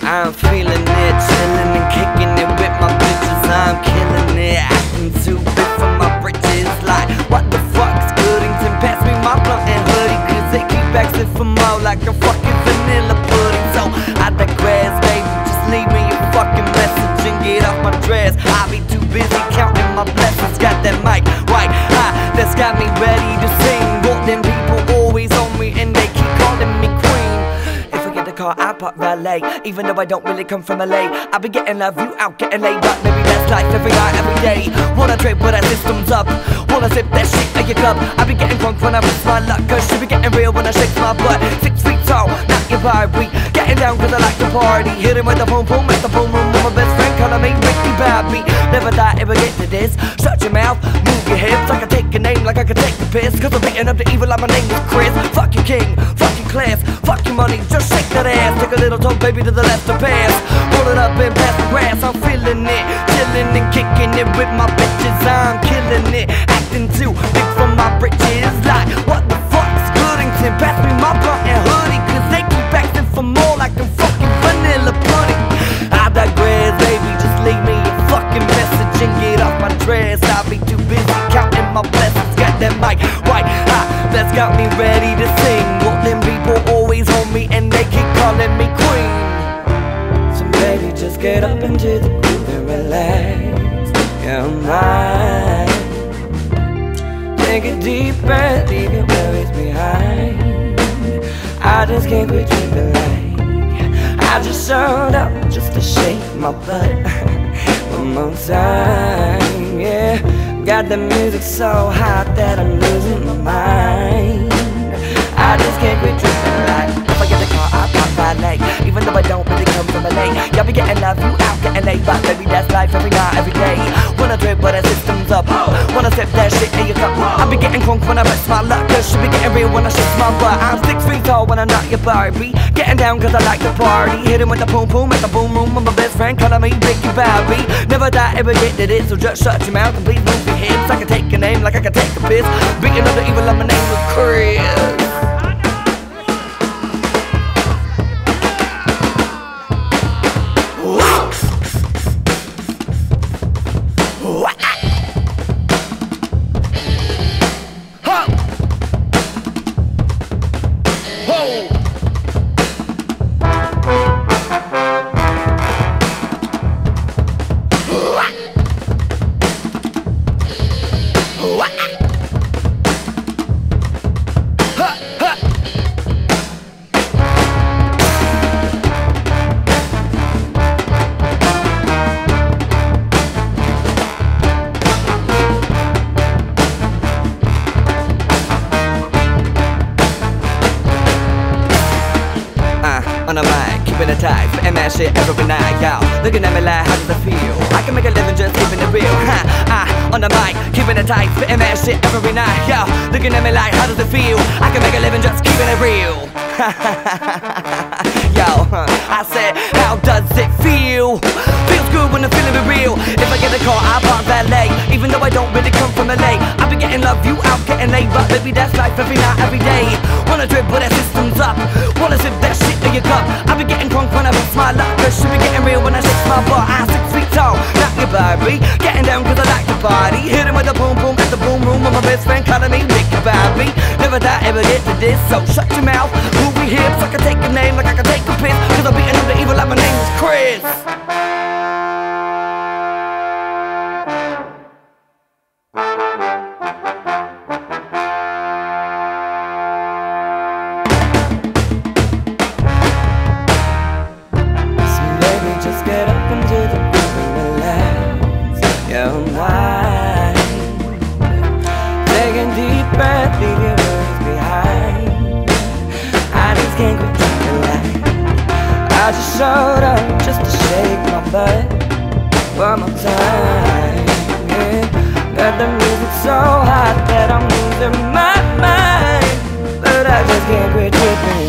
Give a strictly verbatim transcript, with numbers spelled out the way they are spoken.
I'm feeling it, chilling and kicking it with my bitches. I'm killing it, acting too big for my britches. Like, what the fuck's Goodington? Pass me my blunt and hoodie, cause they keep asking for more like a fucking vanilla pudding. So I digress, baby, just leave me a fucking message and get off my dress. I'll be too busy counting my blessings. Got that mic right high, that's got me ready to sing. Want them people always on me and they keep calling me queen. If I get the car, I park valet. Even though I don't really come from L A, I be getting love, you out getting laid. But maybe that's life every night, every day. Wanna trip but that system's up. Wanna sip that shit in your cup. I be getting drunk when I risk my luck, cause she be getting real when I shake my butt. Six feet tall, not your Barbie. Getting down cause I like to party. Hit him with the boom boom, at the boom room with my best friend calling me Ricky Bobby. Never thought it would get to this. Shut your mouth, move your hips. I can take a name like I can take the piss, cause I'm beating up the evil like my name is Chris. Fuck your king, fuck your class, fuck your money, just shake that ass. Take a little toe baby to the left to pass. Roll it up and pass the grass. I'm feeling it, chilling and kicking it with my bitches. I'm killing it, acting too big for my britches. Like, what the fuck's Goodington? Pass me my blunt and hoodie, cause they keep asking for more like a fucking vanilla pudding. I digress, baby, just leave me a fucking message and get off my dress. I'll be too busy counting my blessings. Got that mic right high, that's got me ready to sing. Want them people always on me and they keep calling me queen. So baby, just get up into the groove and relax your mind. Take a deep breath, leave your worries behind. I just can't quit tripping like I just showed up just to shake my butt one more time, yeah. Got the music so hot that I'm losing my mind. I just can't quit tripping like if I get the car, I pop valet. Even though I don't really come from L A, y'all be getting love, you out getting laid. But baby, that's life every night, every day. Wanna trip but that system's up. Wanna sip that shit in your cup. I be getting crunk when I rest my luck, cause she be getting real when I shake my butt. I'm six feet tall when I'm not your Barbie. Getting down cause I like to party. Hitting with the boom boom at the boom room with my best friend calling me Ricky Bobby. Never thought I ever get to this, so just shut your mouth and please move your hips. I can take a name like I can take a piss. Beating up the evil like my name was Chris. On the mic, keeping it tight, spitting that shit every night, y'all. Looking at me like, how does it feel? I can make a living just keeping it real, ha, ah. On the mic, keeping it tight, spitting that shit every night, y'all. Looking at me like, how does it feel? I can make a living just keeping it real. Yo, I said, how does it feel? Feels good when the feeling be real. If I get a car, I park valet. Even though I don't really come from L A, I be getting love, you out getting laid. But baby, that's life every night, every day. Wanna trip but that system's up. Wanna sip that shit in your cup. I be getting drunk when I miss my luck, cause she be getting real when I shake my butt. I'm six feet tall, not your Barbie. Getting down cause I like to party. Hitting with the boom boom at the boom room with my best friend calling me Ricky Bobby. Never thought I ever get to this, so shut your mouth, move your hips. I can take a name like I can take a piss, cause I'm beating up the evil like my name is Chris. I just showed up just to shake my butt one more time, yeah. Got the music so hot that I'm losing my mind, but I just can't quit tripping.